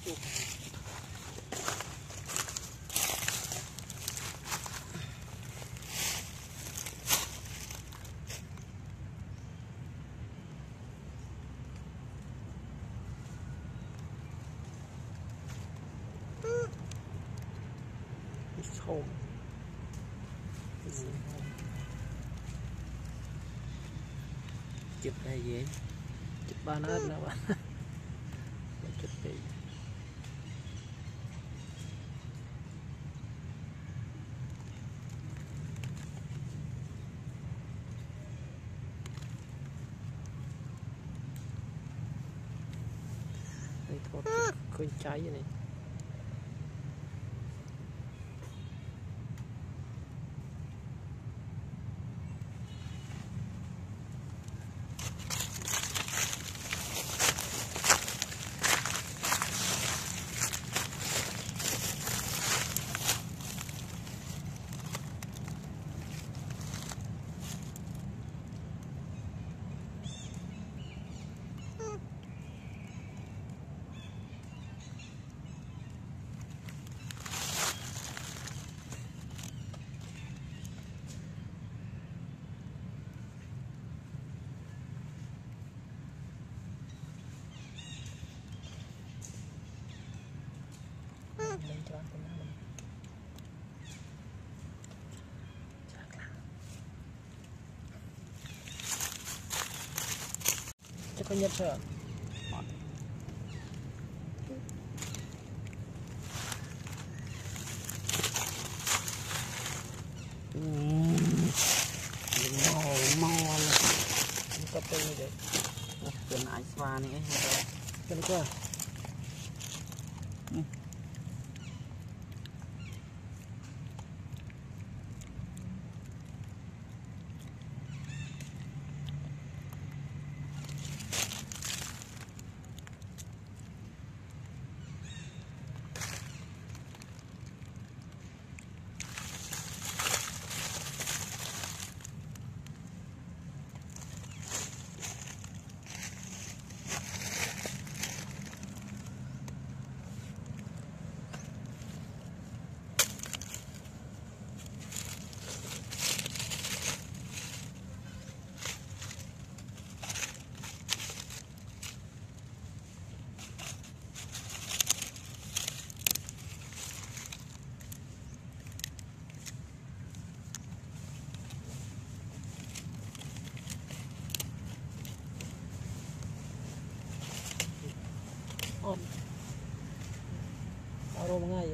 home. Chụp này gì? Chụp ba nát nữa bạn. Chụp đi. Đây thôi, khơi cháy vậy này. Chắc có nhất rồi. Màu tập đây như vậy. Cần ái xoa này cái cơ. Taruh mengaya.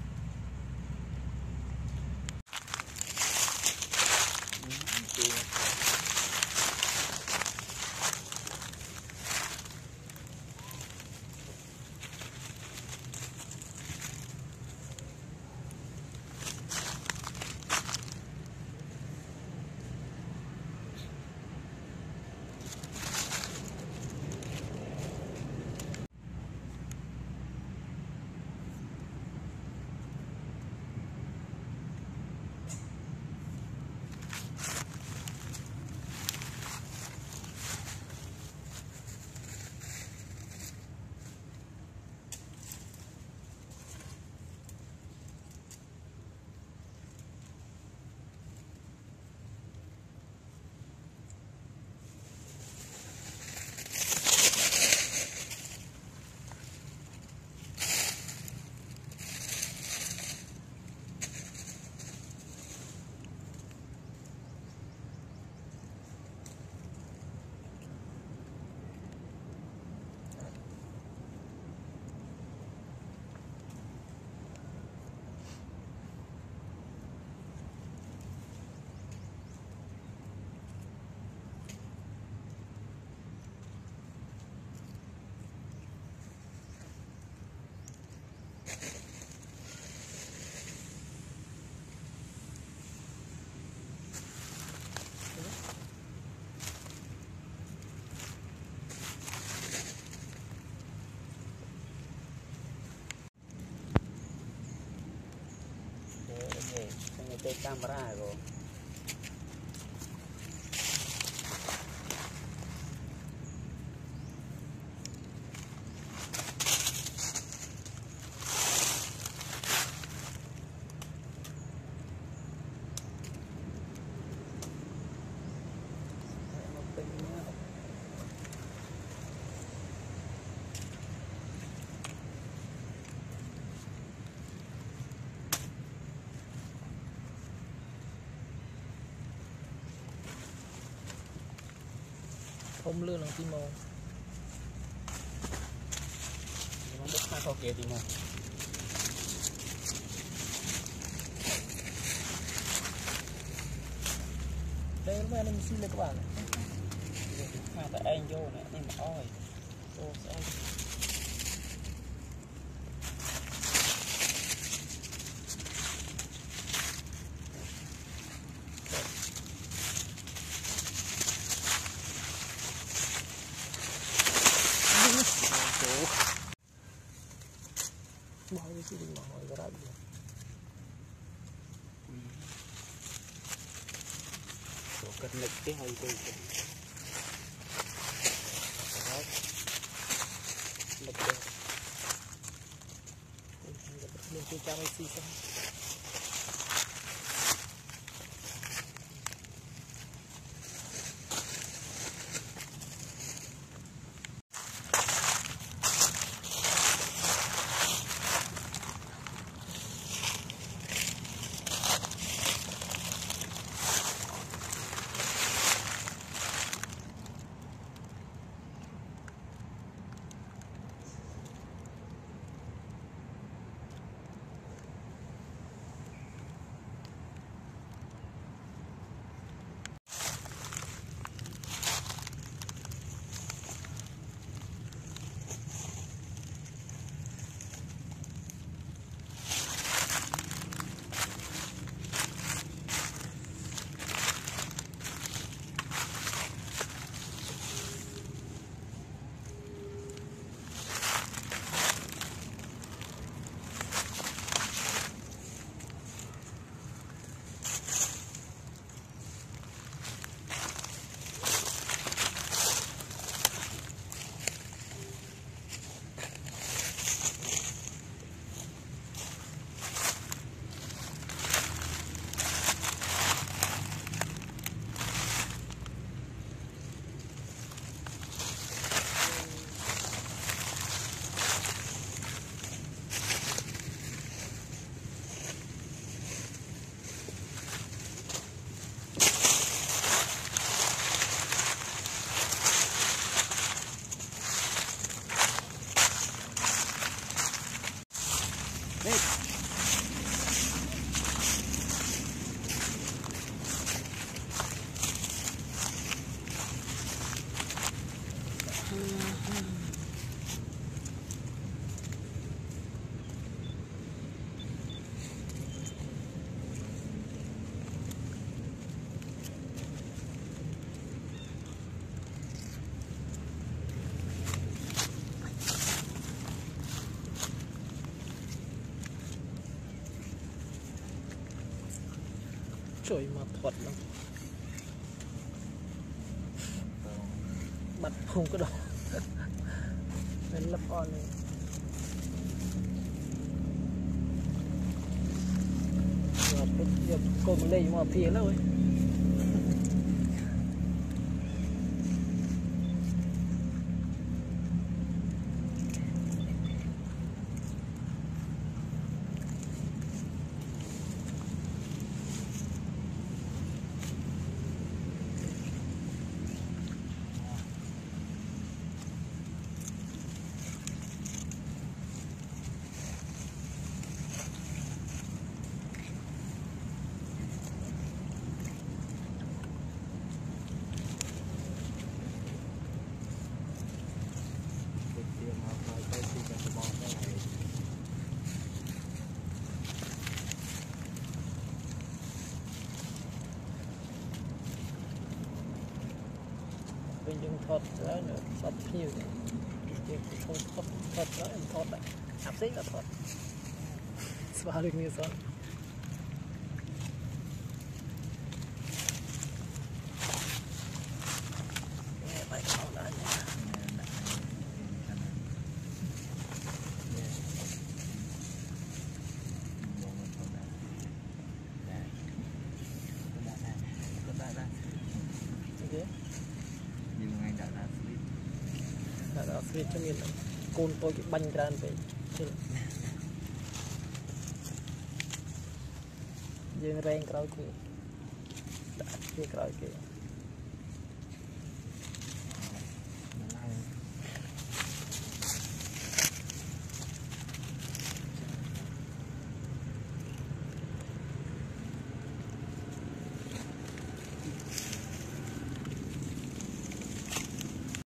Cái camera rồi. Không lươn bằng Timo. Nó đứt hai con kia Timo. Đây nó em xin các bạn. Hai tại anh vô nè, nhưng mà oi. Ô sẽ bỏ đi xin bỏ hỏi ra được. cất lực cái hơi tôi lực được Mình chưa cho mấy xí xong. Trời mà thuật lắm. Mặt không có đỏ. Nên lấp on này. Giờ cô mà lên mà phía đâu ấy. Bên dùng thọt đó nữa, sắp nhiều này. Không thọt đó, em thọt đấy. Áp xích là thọt. Xóa được như son. Nghe bài khảo đã nha. Đã xuyên cho mình côn tôi cái banh ra về dương rèn cào kia đã kia cào kia